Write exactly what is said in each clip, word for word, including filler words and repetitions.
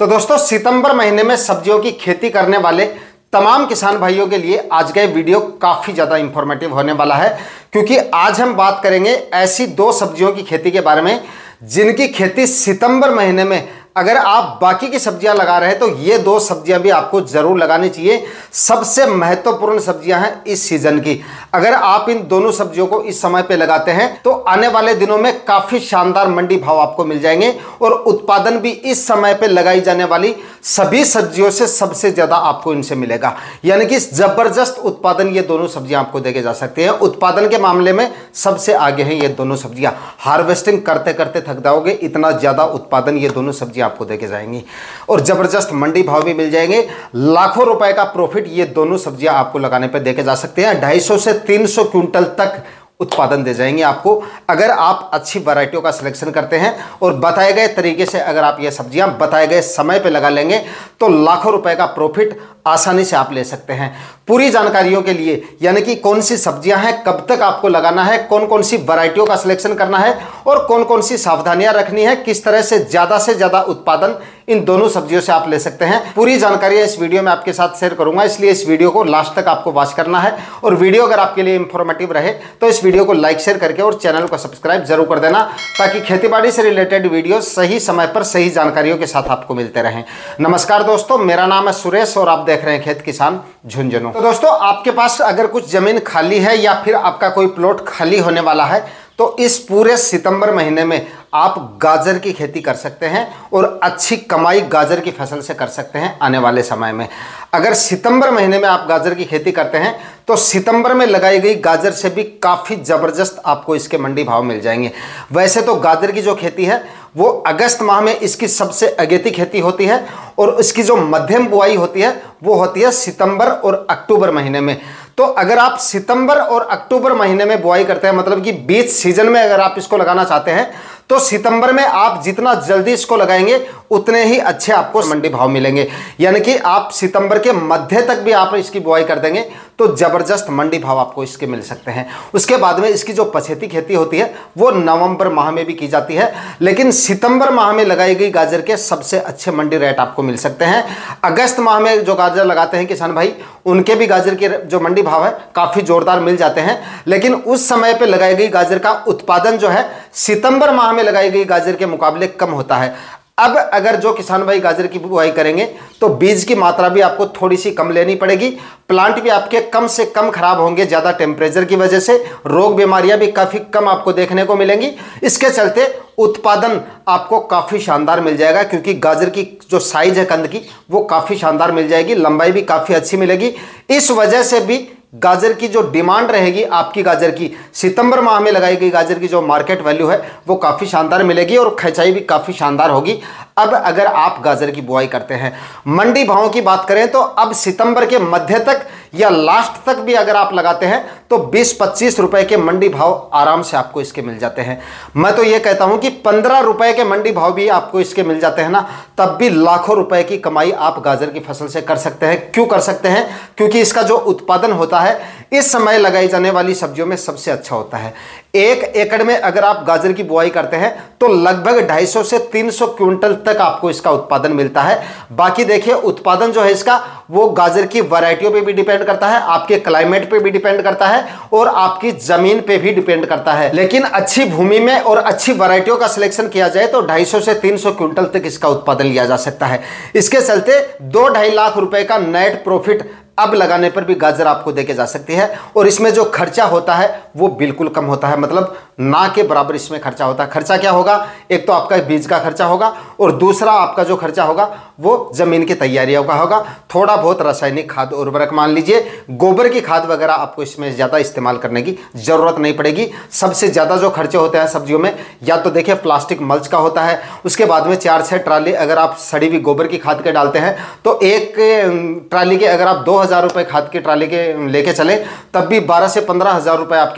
तो दोस्तों सितंबर महीने में सब्जियों की खेती करने वाले तमाम किसान भाइयों के लिए आज का वीडियो काफ़ी ज़्यादा इंफॉर्मेटिव होने वाला है, क्योंकि आज हम बात करेंगे ऐसी दो सब्जियों की खेती के बारे में जिनकी खेती सितंबर महीने में अगर आप बाकी की सब्जियां लगा रहे हैं तो ये दो सब्जियां भी आपको जरूर लगानी चाहिए। सबसे महत्वपूर्ण सब्जियां हैं इस सीजन की। अगर आप इन दोनों सब्जियों को इस समय पे लगाते हैं तो आने वाले दिनों में काफी शानदार मंडी भाव आपको मिल जाएंगे और उत्पादन भी इस समय पे लगाई जाने वाली सभी सब्जियों से सबसे ज्यादा आपको इनसे मिलेगा। यानी कि जबरदस्त उत्पादन ये दोनों सब्जियां आपको देके जा सकती हैं। उत्पादन के मामले में सबसे आगे हैं ये दोनों सब्जियां। हार्वेस्टिंग करते करते थक जाओगे, इतना ज्यादा उत्पादन ये दोनों सब्जियां आपको देके जाएंगी और जबरदस्त मंडी भाव भी मिल जाएंगे। लाखों रुपए का प्रॉफिट ये दोनों सब्जियां आपको लगाने पे देके जा सकते हैं। ढाई सौ से तीन सौ क्विंटल तक उत्पादन दे जाएंगे आपको, अगर आप अच्छी वैरायटियों का सिलेक्शन करते हैं और बताए गए तरीके से अगर आप ये सब्जियां बताए गए समय पे लगा लेंगे तो लाखों रुपए का प्रॉफिट आसानी से आप ले सकते हैं। पूरी जानकारियों के लिए, यानी कि कौन सी सब्जियां हैं, कब तक आपको लगाना है, कौन कौन सी वैरायटियों का सिलेक्शन करना है और कौन कौन सी सावधानियां रखनी है, किस तरह से ज्यादा से ज्यादा उत्पादन इन दोनों सब्जियों से आप ले सकते हैं, पूरी जानकारियां इस वीडियो में आपके साथ शेयर करूंगा। इसलिए इस वीडियो को लास्ट तक आपको वॉच करना है और वीडियो अगर आपके लिए इंफॉर्मेटिव रहे तो इस वीडियो को लाइक शेयर करके और चैनल को सब्सक्राइब जरूर कर देना, ताकि खेतीबाड़ी से रिलेटेड वीडियो सही समय पर सही जानकारियों के साथ आपको मिलते रहें। नमस्कार दोस्तों, मेरा नाम है सुरेश और आप देख रहे हैं खेत किसान झुंझुनू। तो दोस्तों, आपके पास अगर कुछ जमीन खाली है या फिर आपका कोई प्लॉट खाली होने वाला है तो इस पूरे सितंबर महीने में आप गाजर की खेती कर सकते हैं और अच्छी कमाई गाजर की फसल से कर सकते हैं आने वाले समय में। अगर सितंबर महीने में आप गाजर की खेती करते हैं तो सितंबर में लगाई गई गाजर से भी काफ़ी ज़बरदस्त आपको इसके मंडी भाव मिल जाएंगे। वैसे तो गाजर की जो खेती है वो अगस्त माह में इसकी सबसे अगेती खेती होती है और इसकी जो मध्यम बुआई होती है वो होती है सितंबर और अक्टूबर महीने में। तो अगर आप सितंबर और अक्टूबर महीने में बुआई करते हैं, मतलब कि बीच सीजन में अगर आप इसको लगाना चाहते हैं तो सितंबर में आप जितना जल्दी इसको लगाएंगे उतने ही अच्छे आपको मंडी भाव मिलेंगे। यानी कि आप सितंबर के मध्य तक भी आप इसकी बुआई कर देंगे तो जबरदस्त मंडी भाव आपको इसके मिल सकते हैं। उसके बाद में इसकी जो पछेती खेती होती है वो नवंबर माह में भी की जाती है, लेकिन सितंबर माह में लगाई गई गाजर के सबसे अच्छे मंडी रेट आपको मिल सकते हैं। अगस्त माह में जो गाजर लगाते हैं किसान भाई, उनके भी गाजर के जो मंडी भाव है काफ़ी जोरदार मिल जाते हैं, लेकिन उस समय पर लगाई गई गाजर का उत्पादन जो है सितंबर माह में लगाई गई गाजर के मुकाबले कम होता है। अब अगर जो किसान भाई गाजर की बुआई करेंगे तो बीज की मात्रा भी आपको थोड़ी सी कम लेनी पड़ेगी। प्लांट भी आपके कम से कम खराब होंगे, ज़्यादा टेम्परेचर की वजह से रोग बीमारियां भी काफ़ी कम आपको देखने को मिलेंगी। इसके चलते उत्पादन आपको काफ़ी शानदार मिल जाएगा, क्योंकि गाजर की जो साइज है कंद की वो काफ़ी शानदार मिल जाएगी, लंबाई भी काफ़ी अच्छी मिलेगी। इस वजह से भी गाजर की जो डिमांड रहेगी आपकी गाजर की, सितंबर माह में लगाई गई गाजर की जो मार्केट वैल्यू है वो काफ़ी शानदार मिलेगी और खिंचाई भी काफ़ी शानदार होगी। अब अगर आप गाजर की बुआई करते हैं, मंडी भावों की बात करें तो अब सितंबर के मध्य तक या लास्ट तक भी अगर आप लगाते हैं तो बीस पच्चीस रुपए के मंडी भाव आराम से आपको इसके मिल जाते हैं। मैं तो ये कहता हूं कि पंद्रह रुपए के मंडी भाव भी आपको इसके मिल जाते हैं ना, तब भी लाखों रुपए की कमाई आप गाजर की फसल से कर सकते हैं। क्यों कर सकते हैं? क्योंकि इसका जो उत्पादन होता है इस समय लगाई जाने वाली सब्जियों में सबसे अच्छा होता है। एक एकड़ में अगर आप गाजर की बुआई करते हैं तो लगभग ढाई सौ से तीन सौ क्विंटल तक आपको इसका उत्पादन मिलता है। बाकी देखिए, उत्पादन जो है इसका वो गाजर की वैरायटियों पे भी डिपेंड करता है, आपके क्लाइमेट पे भी डिपेंड करता है और आपकी जमीन पे भी डिपेंड करता है। लेकिन अच्छी भूमि में और अच्छी वैरायटियों का सिलेक्शन किया जाए तो ढाई सौ से तीन सौ क्विंटल तक इसका उत्पादन लिया जा सकता है। इसके चलते दो ढाई लाख रुपए का नेट प्रॉफिट अब लगाने पर भी गाजर आपको देके जा सकती है और इसमें जो खर्चा होता है वो बिल्कुल कम होता है, मतलब ना के बराबर इसमें खर्चा होता है। खर्चा क्या होगा? एक तो आपका बीज का खर्चा होगा और दूसरा आपका जो खर्चा होगा वो जमीन की तैयारियों का होगा। थोड़ा बहुत रासायनिक खाद उर्वरक, मान लीजिए गोबर की खाद वगैरह आपको इसमें ज़्यादा इस्तेमाल करने की जरूरत नहीं पड़ेगी। सबसे ज़्यादा जो खर्चे होते हैं सब्जियों में, या तो देखिए प्लास्टिक मल्च का होता है, उसके बाद में चार छः ट्राली अगर आप सड़ी हुई गोबर की खाद के डालते हैं तो एक ट्राली के अगर आप दो हज़ार रुपये खाद की ट्राली के लेके चले तब भी बारह से पंद्रह हज़ार रुपये आपके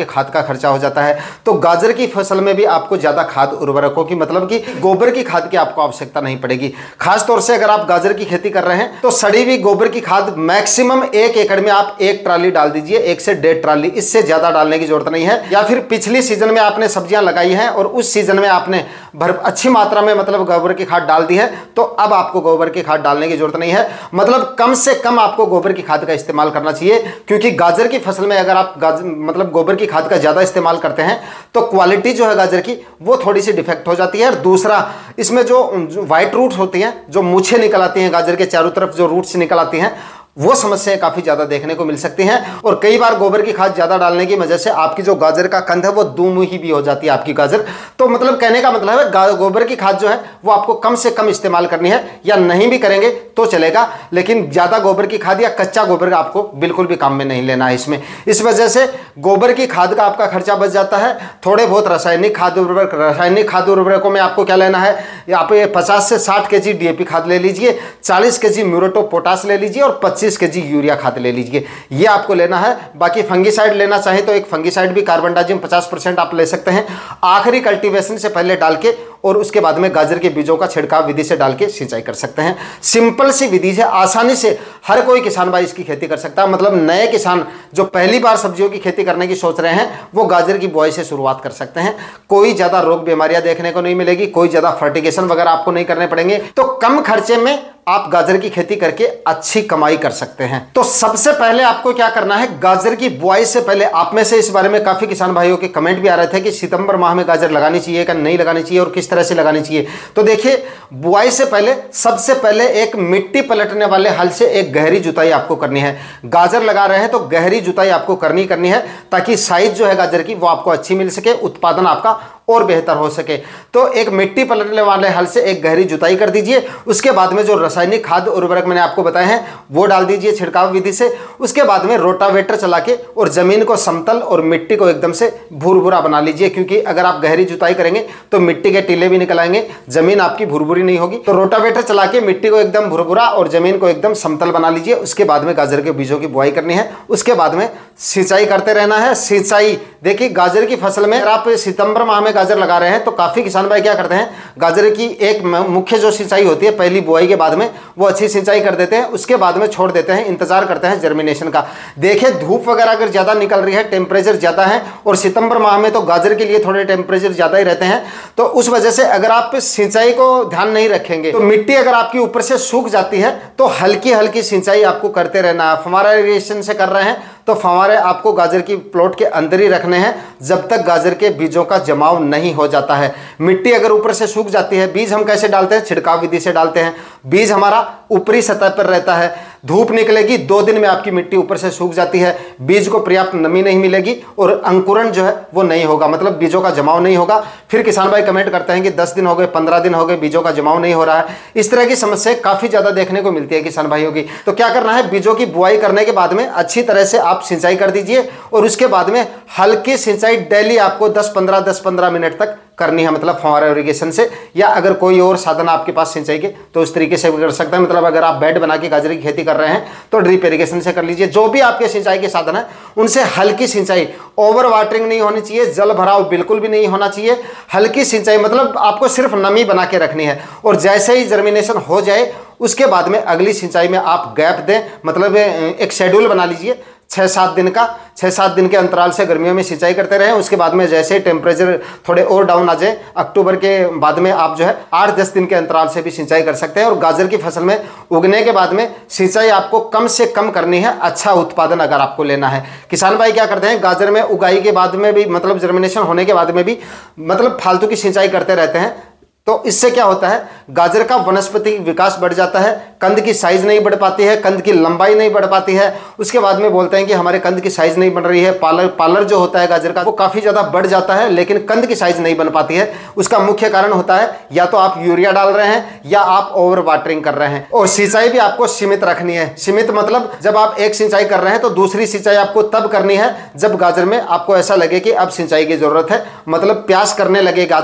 आपके खाद का खर्चा हो जाता है। तो गाजर की फसल में भी आपको ज़्यादा खाद उर्वरकों की, मतलब कि गोबर की खाद की आपको आवश्यकता नहीं पड़ेगी। खासतौर से अगर आप गाजर की खेती कर रहे हैं तो सड़ी हुई गोबर की खाद मैक्सिमम एक एकड़ में आप एक ट्राली डाल दीजिए, एक से डेढ़ ट्राली, इससे ज़्यादा डालने की जरूरत नहीं है। या फिर पिछली सीजन में आपने सब्जियां लगाई हैं और उस सीजन में आपने भर अच्छी मात्रा में मतलब गोबर की खाद डाल दी है, तो अब आपको गोबर की खाद डालने की जरूरत नहीं है। मतलब कम से कम आपको गोबर की खाद का इस्तेमाल करना चाहिए, क्योंकि गाजर की फसल में अगर आप गाजर मतलब गोबर की खाद का ज़्यादा इस्तेमाल करते हैं तो क्वालिटी जो है गाजर की वो थोड़ी सी डिफेक्ट हो जाती है। और दूसरा, इसमें जो व्हाइट रूट्स होती हैं, जो मूछें निकल आती हैं गाजर के चारों तरफ, जो रूट्स निकल आती हैं, वो समस्याएं काफी ज्यादा देखने को मिल सकती हैं। और कई बार गोबर की खाद ज्यादा डालने की वजह से आपकी जो गाजर का कंद है वो दुमुही भी हो जाती है आपकी गाजर। तो मतलब कहने का मतलब है गोबर की खाद जो है वो आपको कम से कम इस्तेमाल करनी है, या नहीं भी करेंगे तो चलेगा, लेकिन ज्यादा गोबर की खाद या कच्चा गोबर का आपको बिल्कुल भी काम में नहीं लेना है इसमें। इस वजह से गोबर की खाद का आपका खर्चा बच जाता है। थोड़े बहुत रासायनिक खाद उर्वरक, रासायनिक खाद उर्वरकों में आपको क्या लेना है, आप पचास से साठ के जी डीएपी खाद ले लीजिए, चालीस के जी म्यूरेट ऑफ पोटाश ले लीजिए और पच्चीस के जी यूरिया खाद ले लीजिए, ये आपको लेना है। बाकी फंगीसाइड लेना चाहे तो एक फंगीसाइड भी कार्बनडाजिम पचास परसेंट आप ले सकते हैं, आखिरी कल्टीवेशन से पहले डाल के, और उसके बाद में गाजर के बीजों का छिड़काव विधि से डाल के सिंचाई कर सकते हैं। सिंपल सी विधि से आसानी से हर कोई किसान भाई इसकी खेती कर सकता है। मतलब नए किसान जो पहली बार सब्जियों की खेती करने की सोच रहे हैं वो गाजर की बुआई से शुरुआत कर सकते हैं। कोई ज्यादा रोग बीमारियां देखने को नहीं मिलेगी, कोई ज्यादा फर्टिगेशन वगैरह आपको नहीं करने पड़ेंगे, तो कम खर्चे में आप गाजर की खेती करके अच्छी कमाई कर सकते हैं। तो सबसे पहले आपको क्या करना है, गाजर की बुआई से पहले, आप में से इस बारे में काफी किसान भाइयों के कमेंट भी आ रहे थे कि सितंबर माह में गाजर लगानी चाहिए या नहीं लगानी चाहिए और किस तरह से लगानी चाहिए। तो देखिए, बुआई से पहले सबसे पहले एक मिट्टी पलटने वाले हल से एक गहरी जुताई आपको करनी है। गाजर लगा रहे हैं तो गहरी जुताई आपको करनी करनी है ताकि साइज जो है गाजर की वो आपको अच्छी मिल सके, उत्पादन आपका और बेहतर हो सके। तो एक मिट्टी पलटने वाले हल से एक गहरी जुताई कर दीजिए। उसके बाद में जो रासायनिक खाद उर्वरक मैंने आपको बताए हैं वो डाल दीजिए छिड़काव विधि से। उसके बाद में रोटावेटर चला के और जमीन को समतल और मिट्टी को एकदम से भुरभुरा बना लीजिए, क्योंकि अगर आप गहरी जुताई करेंगे तो मिट्टी के टीले भी निकल आएंगे, जमीन आपकी भुरभुरी नहीं होगी। तो रोटावेटर चला के मिट्टी को एकदम भुरभुरा और जमीन को एकदम समतल बना लीजिए। उसके बाद में गाजर के बीजों की बुआई करनी है। उसके बाद में सिंचाई करते रहना है। सिंचाई देखिए, गाजर की फसल में अगर आप सितंबर माह में गाजर लगा रहे हैं तो काफी किसान भाई क्या करते हैं, गाजर की एक मुख्य जो सिंचाई होती है पहली बुआई के बाद में वो अच्छी सिंचाई कर देते हैं, उसके बाद में छोड़ देते हैं, इंतजार करते हैं जर्मिनेशन का। देखिए, धूप वगैरह अगर ज्यादा निकल रही है, टेम्परेचर ज्यादा है, और सितंबर माह में तो गाजर के लिए थोड़े टेम्परेचर ज्यादा ही रहते हैं, तो उस वजह से अगर आप सिंचाई को ध्यान नहीं रखेंगे तो मिट्टी अगर आपकी ऊपर से सूख जाती है तो हल्की हल्की सिंचाई आपको करते रहना है। फव्वारा इरिगेशन से कर रहे हैं तो फव्वारे आपको गाजर की प्लॉट के अंदर ही रखने हैं जब तक गाजर के बीजों का जमाव नहीं हो जाता है। मिट्टी अगर ऊपर से सूख जाती है, बीज हम कैसे डालते हैं, छिड़काव विधि से डालते हैं। बीज हमारा ऊपरी सतह पर रहता है, धूप निकलेगी, दो दिन में आपकी मिट्टी ऊपर से सूख जाती है, बीज को पर्याप्त नमी नहीं मिलेगी और अंकुरण जो है वो नहीं होगा, मतलब बीजों का जमाव नहीं होगा। फिर किसान भाई कमेंट करते हैं कि दस दिन हो गए, पंद्रह दिन हो गए, बीजों का जमाव नहीं हो रहा है। इस तरह की समस्या काफी ज्यादा देखने को मिलती है किसान भाइयों की। तो क्या करना है, बीजों की बुआई करने के बाद में अच्छी तरह से आप सिंचाई कर दीजिए और उसके बाद में हल्की सिंचाई डेली आपको दस पंद्रह दस पंद्रह मिनट तक करनी है, मतलब फव्वारा इरिगेशन से, या अगर कोई और साधन आपके पास सिंचाई के तो उस तरीके से भी कर सकते हैं। मतलब अगर आप बेड बना के गाजर की खेती कर रहे हैं तो ड्रिप इरिगेशन से कर लीजिए। जो भी आपके सिंचाई के साधन है उनसे हल्की सिंचाई, ओवर वाटरिंग नहीं होनी चाहिए, जल भराव बिल्कुल भी नहीं होना चाहिए। हल्की सिंचाई मतलब आपको सिर्फ नमी बना के रखनी है, और जैसे ही जर्मिनेशन हो जाए उसके बाद में अगली सिंचाई में आप गैप दें, मतलब एक शेड्यूल बना लीजिए छः सात दिन का, छः सात दिन के अंतराल से गर्मियों में सिंचाई करते रहें। उसके बाद में जैसे ही टेम्परेचर थोड़े और डाउन आ जाए अक्टूबर के बाद में आप जो है आठ दस दिन के अंतराल से भी सिंचाई कर सकते हैं। और गाजर की फसल में उगने के बाद में सिंचाई आपको कम से कम करनी है, अच्छा उत्पादन अगर आपको लेना है। किसान भाई क्या करते हैं, गाजर में उगाई के बाद में भी, मतलब जर्मिनेशन होने के बाद में भी मतलब फालतू की सिंचाई करते रहते हैं। तो इससे क्या होता है, गाजर का वनस्पति विकास बढ़ जाता है, कंद की साइज नहीं बढ़ पाती है, कंद की लंबाई नहीं बढ़ पाती है। उसके बाद में बोलते हैं कि हमारे कंद की साइज नहीं बन रही है, पालर पालर जो होता है गाजर का वो काफी ज्यादा बढ़ जाता है लेकिन कंद की साइज नहीं बन पाती है। उसका मुख्य कारण होता है या तो आप यूरिया डाल रहे हैं या आप ओवर वाटरिंग कर रहे हैं। और सिंचाई भी आपको सीमित रखनी है। सीमित मतलब जब आप एक सिंचाई कर रहे हैं तो दूसरी सिंचाई आपको तब करनी है जब गाजर में आपको ऐसा लगे कि अब सिंचाई की जरूरत है, मतलब प्यास करने लगे गाजर,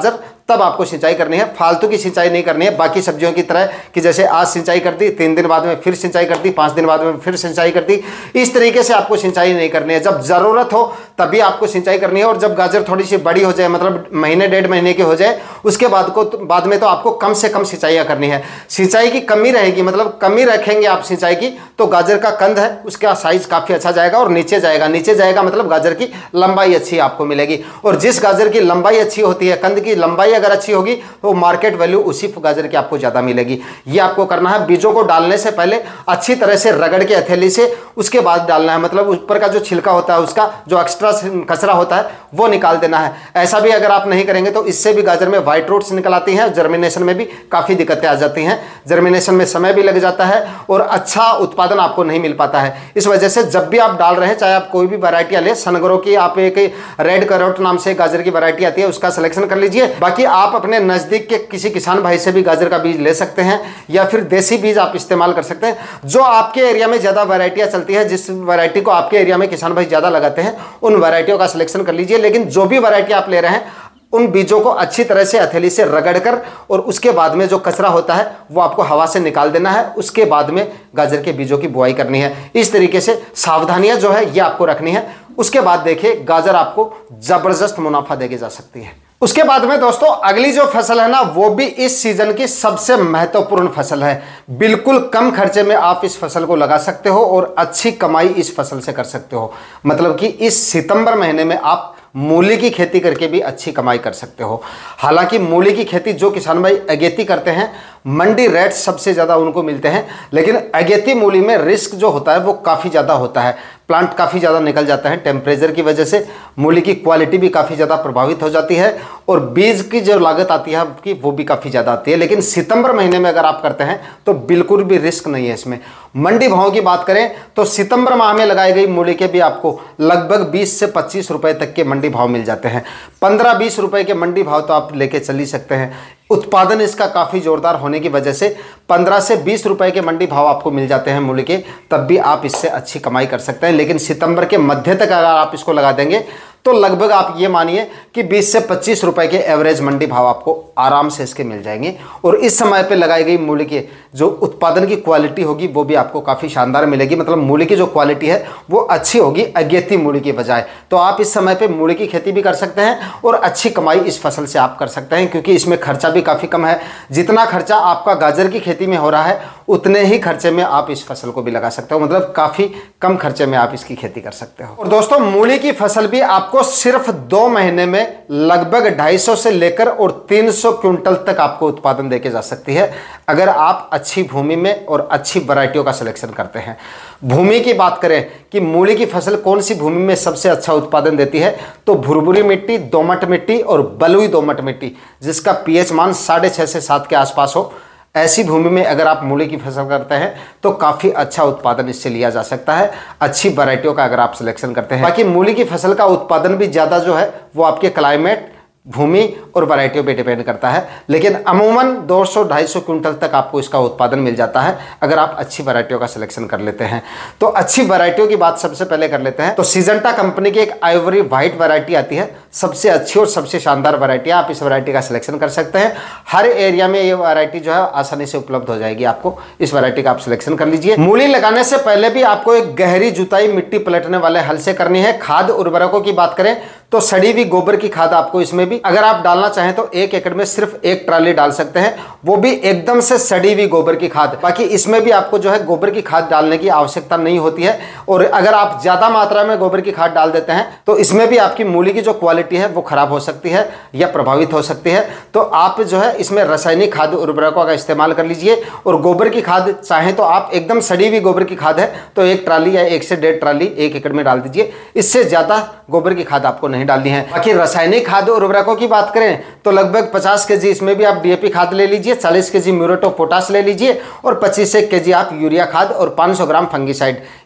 तब आपको सिंचाई करनी है, फालतू की सिंचाई नहीं करनी है। बाकी सब्जियों की तरह कि जैसे आज सिंचाई कर दी, तीन दिन बाद में फिर सिंचाई कर दी, पाँच दिन बाद में फिर सिंचाई कर दी, इस तरीके से आपको सिंचाई नहीं करनी है। जब ज़रूरत हो तभी आपको सिंचाई करनी है, और जब गाजर थोड़ी सी बड़ी हो जाए, मतलब महीने डेढ़ महीने की हो जाए, उसके बाद को बाद में तो आपको कम से कम सिंचाइयाँ करनी है। सिंचाई की कमी रहेगी, मतलब कमी रखेंगे आप सिंचाई की, तो गाजर का कंद है उसका साइज काफ़ी अच्छा जाएगा और नीचे जाएगा। नीचे जाएगा मतलब गाजर की लंबाई अच्छी आपको मिलेगी, और जिस गाजर की लंबाई अच्छी होती है, कंद की लंबाई अगर अच्छी होगी तो मार्केट वैल्यू उसी गाजर की आपको ज़्यादा मिलेगी। ये आपको करना है। बीजों को डालने से पहले अच्छी तरह से रगड़ के हथेली से उसके बाद डालना है, मतलब ऊपर का जो छिलका होता है, उसका जो एक्स्ट्रा कचरा होता है वो निकाल देना है। ऐसा भी अगर आप नहीं करेंगे तो इससे भी गाजर में व्हाइट रूट्स निकल आती हैं, जर्मिनेशन में भी काफ़ी दिक्कतें आ जाती हैं, जर्मिनेशन में समय भी लग जाता है और अच्छा उत्पादन आपको नहीं मिल पाता है। इस वजह से जब भी आप डाल रहे हैं, चाहे आप कोई भी वैरायटियां ले, सनग्रो की आप एक रेड कैरोट नाम से गाजर की वैरायटी आती है, उसका सिलेक्शन कर लीजिए। बाकी आप अपने नज़दीक के किसी किसान भाई से भी गाजर का बीज ले सकते हैं, या फिर देसी बीज आप इस्तेमाल कर सकते हैं। जो आपके एरिया में ज़्यादा वैरायटियाँ चलती है, जिस वैरायटी को आपके एरिया में किसान भाई ज़्यादा लगाते हैं, उन वैरायटियों का सिलेक्शन कर लीजिए। लेकिन जो भी वैरायटी आप ले रहे हैं, उन बीजों को अच्छी तरह से हथेली से रगड़कर और उसके बाद में जो कचरा होता है वो आपको हवा से निकाल देना है। उसके बाद में गाजर के बीजों की बुआई करनी है। इस तरीके से सावधानियां जो है ये आपको रखनी है। उसके बाद देखिए गाजर आपको जबरदस्त मुनाफा देके जा सकती है। उसके बाद में दोस्तों अगली जो फसल है ना, वो भी इस सीजन की सबसे महत्वपूर्ण फसल है। बिल्कुल कम खर्चे में आप इस फसल को लगा सकते हो और अच्छी कमाई इस फसल से कर सकते हो। मतलब कि इस सितंबर महीने में आप मूली की खेती करके भी अच्छी कमाई कर सकते हो। हालांकि मूली की खेती जो किसान भाई अगेती करते हैं, मंडी रेट सबसे ज़्यादा उनको मिलते हैं, लेकिन अगेती मूली में रिस्क जो होता है वो काफ़ी ज़्यादा होता है। प्लांट काफ़ी ज़्यादा निकल जाता है, टेम्परेचर की वजह से मूली की क्वालिटी भी काफ़ी ज़्यादा प्रभावित हो जाती है, और बीज की जो लागत आती है आपकी वो भी काफ़ी ज़्यादा आती है। लेकिन सितंबर महीने में अगर आप करते हैं तो बिल्कुल भी रिस्क नहीं है इसमें। मंडी भाव की बात करें तो सितंबर माह में लगाई गई मूली के भी आपको लगभग बीस से पच्चीस रुपए तक के मंडी भाव मिल जाते हैं। पंद्रह बीस रुपए के मंडी भाव तो आप लेके चल ही सकते हैं। उत्पादन इसका काफ़ी ज़ोरदार होने की वजह से पंद्रह से बीस रुपए के मंडी भाव आपको मिल जाते हैं मूली के, तब भी आप इससे अच्छी कमाई कर सकते हैं। लेकिन सितंबर के मध्य तक अगर आप इसको लगा देंगे तो लगभग आप ये मानिए कि बीस से पच्चीस रुपए के एवरेज मंडी भाव आपको आराम से इसके मिल जाएंगे। और इस समय पे लगाई गई मूली के जो उत्पादन की क्वालिटी होगी वो भी आपको काफ़ी शानदार मिलेगी। मतलब मूली की जो क्वालिटी है वो अच्छी होगी अगेती मूली की बजाय। तो आप इस समय पे मूली की खेती भी कर सकते हैं और अच्छी कमाई इस फसल से आप कर सकते हैं, क्योंकि इसमें खर्चा भी काफ़ी कम है। जितना खर्चा आपका गाजर की खेती में हो रहा है उतने ही खर्चे में आप इस फसल को भी लगा सकते हो। मतलब काफ़ी कम खर्चे में आप इसकी खेती कर सकते हो। और दोस्तों मूली की फसल भी आपको सिर्फ दो महीने में लगभग ढाई सौ से लेकर और तीन सौ क्विंटल तक आपको उत्पादन देके जा सकती है, अगर आप अच्छी भूमि में और अच्छी वैरायटियों का सिलेक्शन करते हैं। भूमि की बात करें कि मूली की फसल कौन सी भूमि में सबसे अच्छा उत्पादन देती है, तो भुरभुरी मिट्टी, दोमट मिट्टी और बलुई दोमट मिट्टी जिसका पीएच मान साढ़े छः से सात के आसपास हो, ऐसी भूमि में अगर आप मूली की फसल करते हैं तो काफ़ी अच्छा उत्पादन इससे लिया जा सकता है, अच्छी वैरायटियों का अगर आप सिलेक्शन करते हैं। बाकी मूली की फसल का उत्पादन भी ज़्यादा जो है वो आपके क्लाइमेट, भूमि और वैरायटियों पे डिपेंड करता है, लेकिन अमूमन दो सौ ढाई सौ क्विंटल तक आपको इसका उत्पादन मिल जाता है अगर आप अच्छी वैरायटियों का सिलेक्शन कर लेते हैं। तो अच्छी वैरायटियों की बात सबसे पहले कर लेते हैं। तो सिजेंटा कंपनी की एक आइवरी व्हाइट वैरायटी आती है, सबसे अच्छी और सबसे शानदार वैरायटी, आप इस वैरायटी का सिलेक्शन कर सकते हैं। हर एरिया में ये वैरायटी जो है आसानी से उपलब्ध हो जाएगी आपको, इस वैरायटी का आप सिलेक्शन कर लीजिए। मूली लगाने से पहले भी आपको एक गहरी जुताई मिट्टी पलटने वाले हल से करनी है। खाद उर्वरकों की बात करें तो सड़ी हुई गोबर की खाद आपको इसमें भी अगर आप डालना चाहें तो एक एकड़ में सिर्फ एक ट्राली डाल सकते हैं, वो भी एकदम से सड़ी हुई गोबर की खाद। बाकी इसमें भी आपको जो है गोबर की खाद डालने की आवश्यकता नहीं होती है, और अगर आप ज़्यादा मात्रा में गोबर की खाद डाल देते हैं तो इसमें भी आपकी मूली की जो क्वालिटी है वो खराब हो सकती है या प्रभावित हो सकती है। तो आप जो है इसमें रासायनिक खाद उर्वरकों का इस्तेमाल कर लीजिए, और गोबर की खाद चाहें तो आप एकदम सड़ी हुई गोबर की खाद है तो एक ट्राली या एक से डेढ़ ट्राली एक एकड़ में डाल दीजिए, इससे ज़्यादा गोबर की खाद आपको नहीं डालनी है। बाकी रासायनिक खाद उर्वरकों की बात करें तो लगभग पचास केजी इसमें भी आप डीएपी खाद ले लीजिए, चालीस केजी म्यूरेट ऑफ पोटाश ले लीजिए और पच्चीस एक केजी आप यूरिया खाद और पाँच सौ ग्राम फंगीसाइड,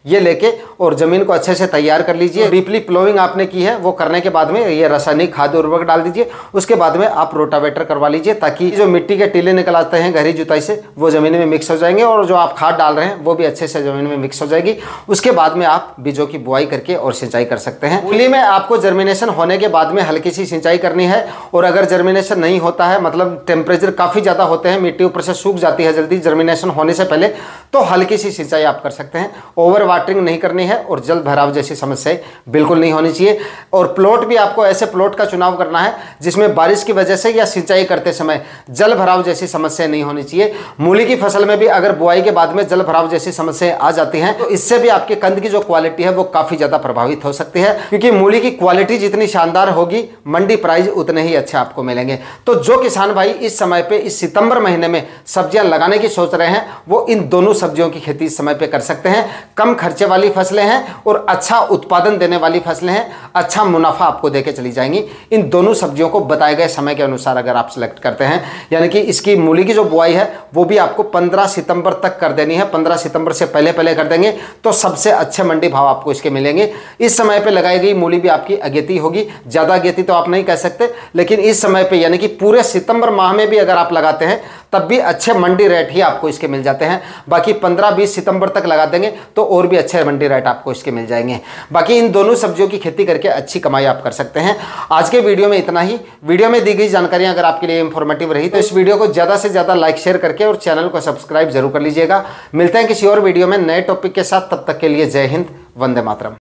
ये लेके और ज़मीन को अच्छे से तैयार कर लीजिए। डीपली प्लोइंग आपने की है, वो करने के बाद में ये रासायनिक खाद उर्वरक डाल दीजिए। उसके बाद में आप रोटावेटर करवा लीजिए, ताकि जो मिट्टी के टीले निकल आते हैं गहरी जुताई से वो ज़मीन में मिक्स हो जाएंगे और जो आप खाद डाल रहे हैं वो भी अच्छे से ज़मीन में मिक्स हो जाएगी। उसके बाद में आप बीजों की बुआई करके और सिंचाई कर सकते हैं। मूली में आपको जर्मिनेशन होने के बाद में हल्की सी सिंचाई करनी है, और अगर जर्मिनेशन नहीं होता है, मतलब टेम्परेचर काफ़ी ज़्यादा होते हैं, मिट्टी ऊपर से सूख जाती है जल्दी जर्मिनेशन होने से पहले, तो हल्की सी सिंचाई आप कर सकते हैं। ओवर वाटरिंग नहीं करनी है और जल भराव जैसी समस्याएं बिल्कुल नहीं होनी चाहिए। और प्लॉट भी आपको ऐसे प्लॉट का चुनाव करना है जिसमें बारिश की वजह से या सिंचाई करते समय जल भराव जैसी समस्या नहीं होनी चाहिए। मूली की फसल में भी अगर बुआई के बाद में जल भराव जैसी समस्याएं आ जाती हैं तो इससे भी आपके कंद की जो क्वालिटी है वो काफ़ी ज़्यादा प्रभावित हो सकती है, क्योंकि मूली की क्वालिटी जितनी शानदार होगी मंडी प्राइस उतने ही अच्छे आपको मिलेंगे। तो जो किसान भाई इस समय पे इस सितंबर महीने में सब्जियां लगाने की सोच रहे हैं वो इन दोनों सब्जियों की खेती इस समय पे कर सकते हैं। कम खर्चे वाली फसलें हैं और अच्छा उत्पादन देने वाली फसलें हैं, अच्छा मुनाफा आपको देके चली जाएंगी। इन दोनों सब्जियों को बताए गए समय के अनुसार अगर आप सिलेक्ट करते हैं, यानी कि इसकी मूली की जो बुआई है वो भी आपको पंद्रह सितंबर तक कर देनी है। पंद्रह सितंबर से पहले पहले कर देंगे तो सबसे अच्छे मंडी भाव आपको इसके मिलेंगे। इस समय पे लगाई गई मूली भी आपकी अगेती होगी, ज़्यादा अगेती तो आप नहीं कह सकते, लेकिन इस समय पे यानी कि पूरे सितंबर माह में भी अगर आप लगाते हैं तब भी अच्छे मंडी रेट ही आपको इसके मिल जाते हैं। बाकी पंद्रह बीस सितंबर तक लगा देंगे तो और भी अच्छे मंडी रेट आपको इसके मिल जाएंगे। बाकी इन दोनों सब्जियों की खेती करके अच्छी कमाई आप कर सकते हैं। आज के वीडियो में इतना ही। वीडियो में दी गई जानकारियां अगर आपके लिए इंफॉर्मेटिव रही तो इस वीडियो को ज़्यादा से ज़्यादा लाइक शेयर करके और चैनल को सब्सक्राइब जरूर कर लीजिएगा। मिलते हैं किसी और वीडियो में नए टॉपिक के साथ, तब तक के लिए जय हिंद, वंदे मातरम।